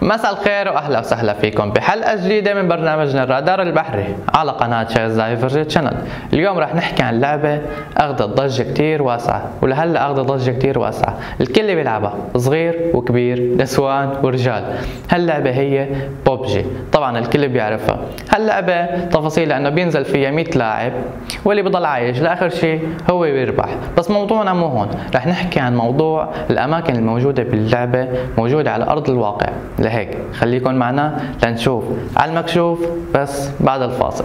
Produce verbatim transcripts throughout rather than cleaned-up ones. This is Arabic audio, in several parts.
مساء الخير واهلا وسهلا فيكم بحلقه جديده من برنامجنا الرادار البحري على قناه شيخ زايد فرجة شانل. اليوم راح نحكي عن لعبه اخذت ضجه كتير واسعه، ولهلا اخذت ضجه كتير واسعه، الكل بيلعبها صغير وكبير نسوان ورجال. هاللعبه هي ببجي، طبعا الكل بيعرفها. هاللعبه تفاصيلها انه بينزل فيها مية لاعب واللي بضل عايش لاخر شيء هو بيربح. بس موضوعنا مو هون، راح نحكي عن موضوع الاماكن الموجوده باللعبه موجوده على ارض الواقع. لهيك خليكن معنا لنشوف على المكشوف بس بعد الفاصل.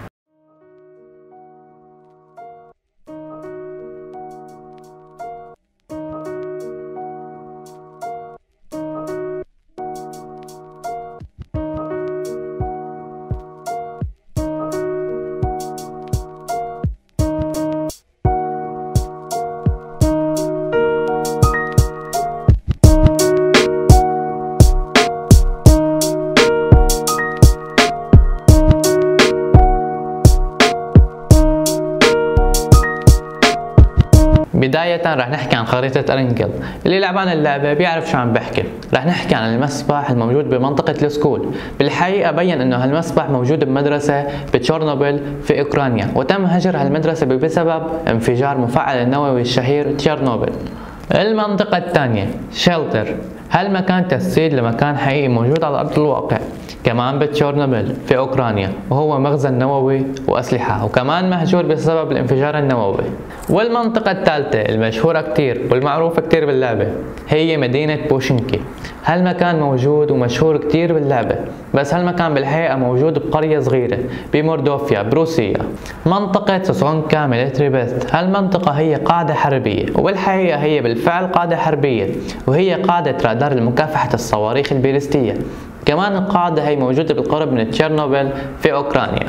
بداية رح نحكي عن خريطة ارنجل، اللي لعبان اللعبة بيعرف شو عم بحكي. رح نحكي عن المسبح الموجود بمنطقة السكول. بالحقيقة بين انه هالمسبح موجود بمدرسة بتشيرنوبل في اوكرانيا، وتم هجر هالمدرسة بسبب انفجار مفاعل النووي الشهير تشيرنوبل. المنطقة الثانية شيلتر، هالمكان تجسيد لمكان حقيقي موجود على ارض الواقع، كمان بتشيرنوبل في اوكرانيا، وهو مخزن نووي واسلحه، وكمان مهجور بسبب الانفجار النووي. والمنطقه الثالثه المشهوره كتير والمعروفه كتير باللعبه هي مدينه بوشنكي. هالمكان موجود ومشهور كتير باللعبه، بس هالمكان بالحقيقه موجود بقريه صغيره بموردوفيا بروسيا. منطقه سوسونكا ميليتري بيست، هالمنطقه هي قاعده حربيه، وبالحقيقه هي بالفعل قاعده حربيه، وهي قاعده رادار لمكافحه الصواريخ البالستيه. كمان القاعدة هي موجودة بالقرب من تشيرنوبل في أوكرانيا.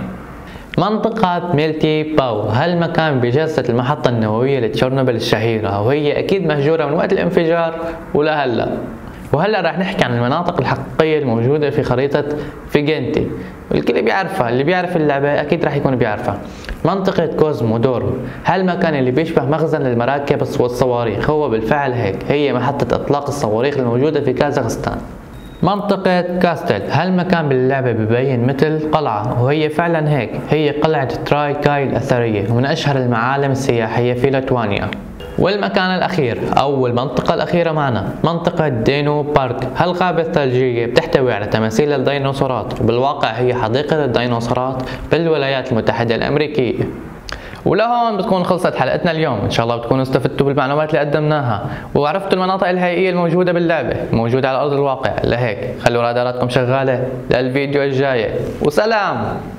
منطقة ميلتي باو، هالمكان بجسد المحطة النووية لتشيرنوبل الشهيرة، وهي أكيد مهجورة من وقت الانفجار ولهلا. وهلا راح نحكي عن المناطق الحقيقية الموجودة في خريطة فيجنتي، والكل بيعرفها، اللي بيعرف اللعبة أكيد راح يكون بيعرفها. منطقة كوزمودور، هالمكان اللي بيشبه مخزن للمراكب والصواريخ، هو بالفعل هيك، هي محطة إطلاق الصواريخ الموجودة في كازاخستان. منطقة كاستل، هالمكان باللعبة ببين مثل قلعة، وهي فعلا هيك، هي قلعة تراي كاي الأثرية، ومن أشهر المعالم السياحية في ليتوانيا. والمكان الأخير أو المنطقة الأخيرة معنا منطقة دينو بارك، هالغابة الثلجية بتحتوي على تماثيل الديناصورات، بالواقع هي حديقة الديناصورات بالولايات المتحدة الأمريكية. ولهون بتكون خلصت حلقتنا اليوم، ان شاء الله بتكونوا استفدتوا بالمعلومات اللي قدمناها، وعرفتوا المناطق الحقيقيه الموجوده باللعبه موجوده على ارض الواقع. لهيك خلوا راداراتكم شغاله للفيديو الجاي، وسلام.